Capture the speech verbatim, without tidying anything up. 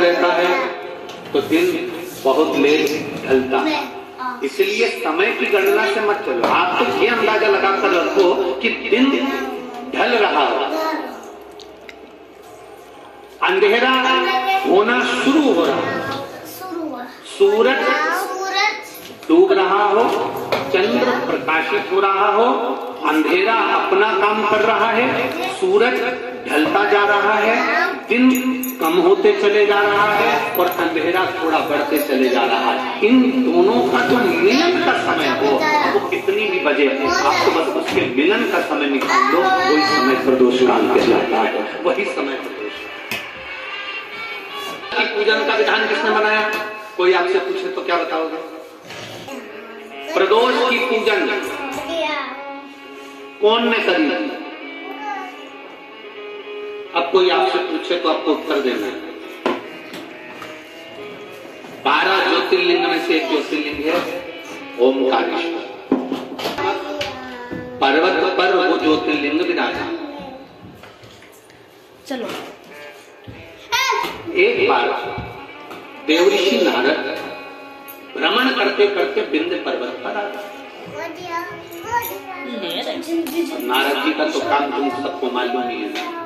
रहता है तो दिन बहुत लेट ढलता है। इसलिए समय की गणना से मत चलो, आप तो ये अंदाजा लगाकर रखो कि दिन ढल रहा हो, अंधेरा होना शुरू हो रहा है, सूरज डूब रहा हो, चंद्र प्रकाशित हो रहा हो, अंधेरा अपना काम कर रहा है, सूरज ढलता जा रहा है, दिन कम होते चले जा रहा है और अंधेरा थोड़ा बढ़ते चले जा रहा है। इन दोनों का जो मिलन का समय हो, वो कितनी भी बजे हो, आप तो बस उसके मिलन का समय निकाल लो, वही समय प्रदोष काल कहलाता है, वही समय प्रदोष। की पूजन का विधान किसने बनाया? कोई आपसे पूछे तो क्या बताओगे? प्रदोष की पूजन कौन ने करी? अब कोई आपसे पूछे तो आपको उत्तर देना है। बारह ज्योतिर्लिंग में से एक ज्योतिर्लिंग है ओमकारेश्वर। पर्वत पर वो ज्योतिर्लिंग विराजमान। चलो एक बार देवऋषि नारद भ्रमण करते करते विंध्य पर्वत पर आ गए। नारद जी का तो काम तुम सबको मालूम ही है।